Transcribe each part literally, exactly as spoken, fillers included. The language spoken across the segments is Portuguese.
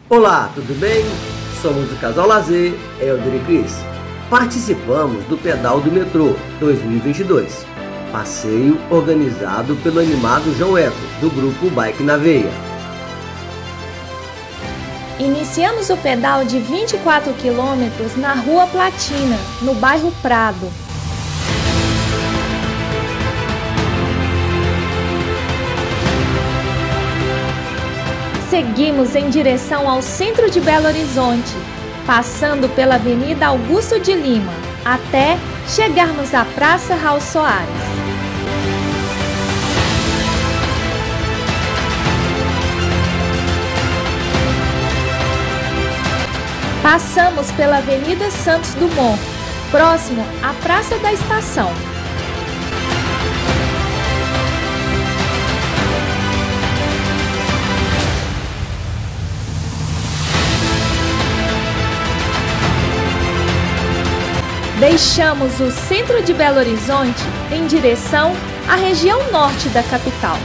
Olá, tudo bem? Somos o Casal Lazer, Helder e Cris. Participamos do Pedal do Metrô dois mil e vinte e dois, passeio organizado pelo animado João Eco, do grupo Bike na Veia. Iniciamos o pedal de vinte e quatro quilômetros na Rua Platina, no bairro Prado. Seguimos em direção ao centro de Belo Horizonte, passando pela Avenida Augusto de Lima, até chegarmos à Praça Raul Soares. Passamos pela Avenida Santos Dumont, próximo à Praça da Estação. Deixamos o centro de Belo Horizonte em direção à região norte da capital.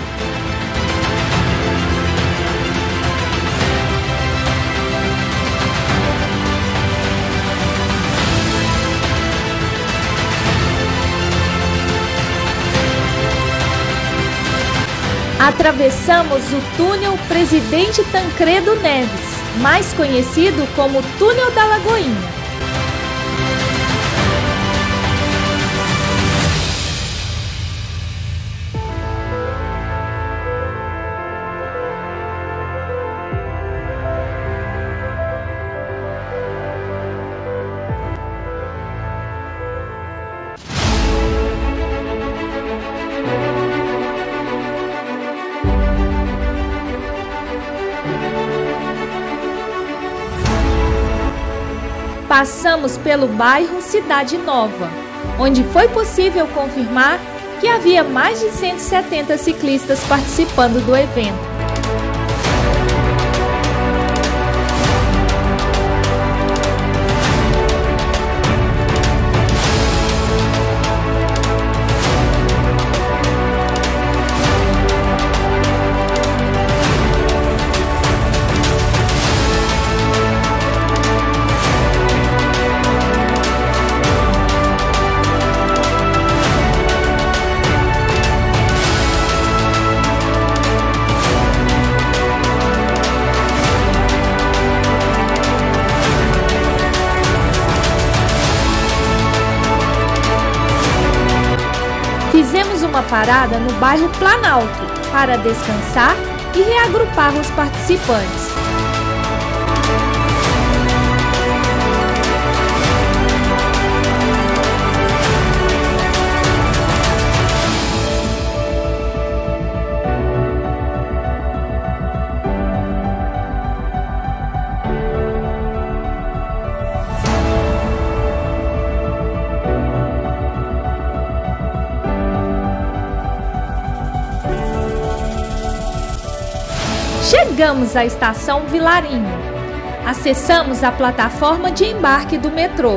Atravessamos o túnel Presidente Tancredo Neves, mais conhecido como Túnel da Lagoinha. Passamos pelo bairro Cidade Nova, onde foi possível confirmar que havia mais de cento e setenta ciclistas participando do evento. Fizemos uma parada no bairro Planalto para descansar e reagrupar os participantes. Chegamos à estação Vilarinho. Acessamos a plataforma de embarque do metrô.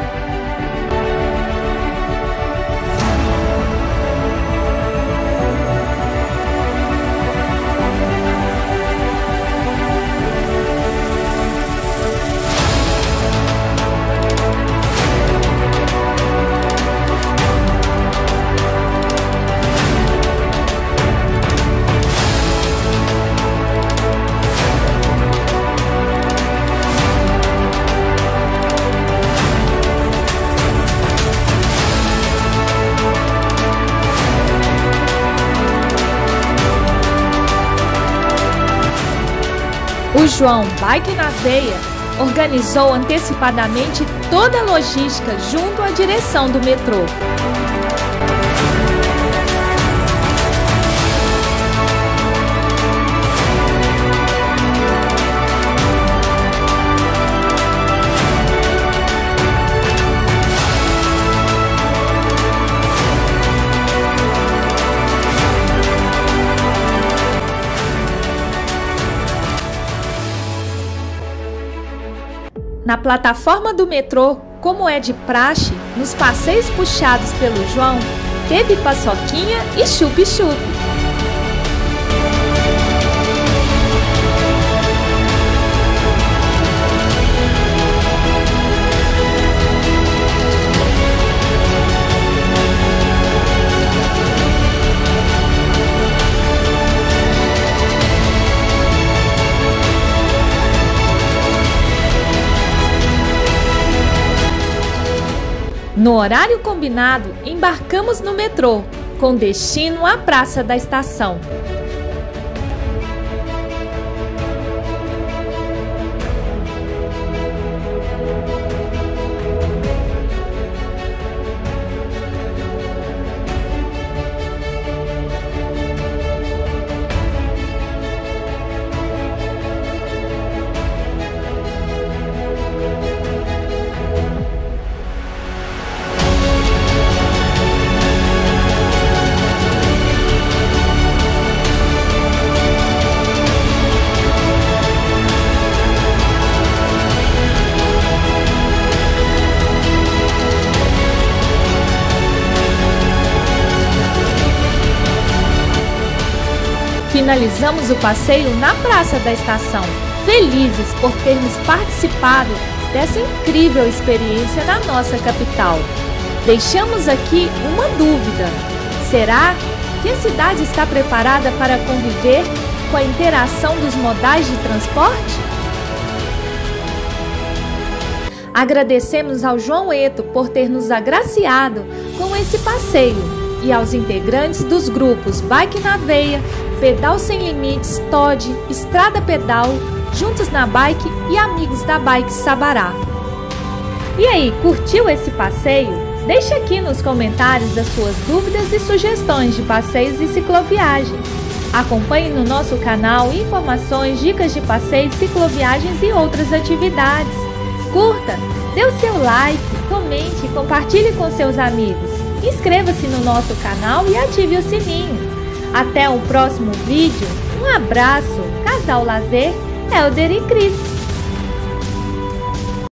O João Bike na Veia organizou antecipadamente toda a logística junto à direção do metrô. Na plataforma do metrô, como é de praxe, nos passeios puxados pelo João, teve paçoquinha e chup-chup. No horário combinado, embarcamos no metrô, com destino à Praça da Estação. Finalizamos o passeio na Praça da Estação, felizes por termos participado dessa incrível experiência na nossa capital. Deixamos aqui uma dúvida: será que a cidade está preparada para conviver com a interação dos modais de transporte? Agradecemos ao João Eto por ter nos agraciado com esse passeio e aos integrantes dos grupos Bike na Veia, Pedal Sem Limites, T O D, Estrada Pedal, Juntos na Bike e Amigos da Bike Sabará. E aí, curtiu esse passeio? Deixe aqui nos comentários as suas dúvidas e sugestões de passeios e cicloviagens. Acompanhe no nosso canal informações, dicas de passeios, cicloviagens e outras atividades. Curta, dê o seu like, comente e compartilhe com seus amigos. Inscreva-se no nosso canal e ative o sininho. Até o próximo vídeo. Um abraço. Casal Lazer, Helder e Cris.